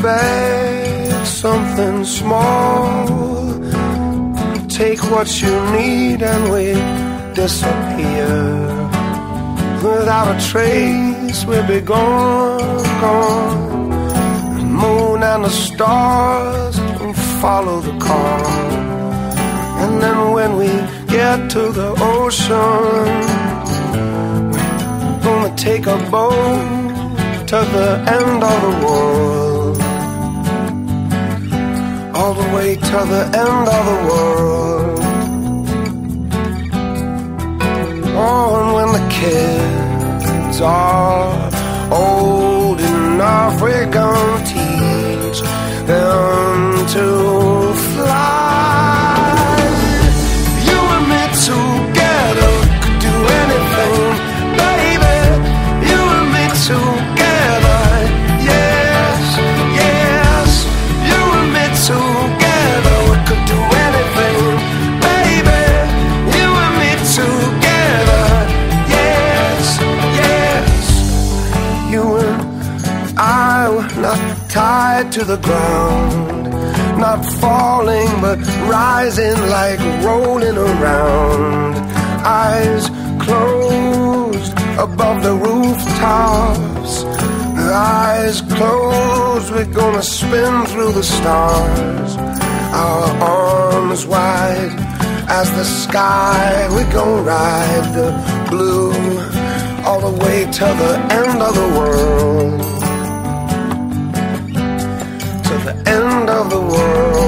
bag, something small. Take what you need and we disappear. Without a trace we'll be gone, gone. The moon and the stars will follow the car. And then when we get to the ocean, we're gonna take a boat to the end of the world. All the way to the end of the world. Oh, and when the kids are old enough, we're gonna teach them to fly. You and me together could do anything, baby. You and me together, yes, yes. You and me together, we could do anything, baby. You and me together, yes, yes. You and I were not tied to the ground, not falling but rising like rolling around. Eyes closed above the rooftops, eyes closed, we're gonna spin through the stars. Our arms wide as the sky, we're gonna ride the blue all the way to the end of the world. To the end of the world.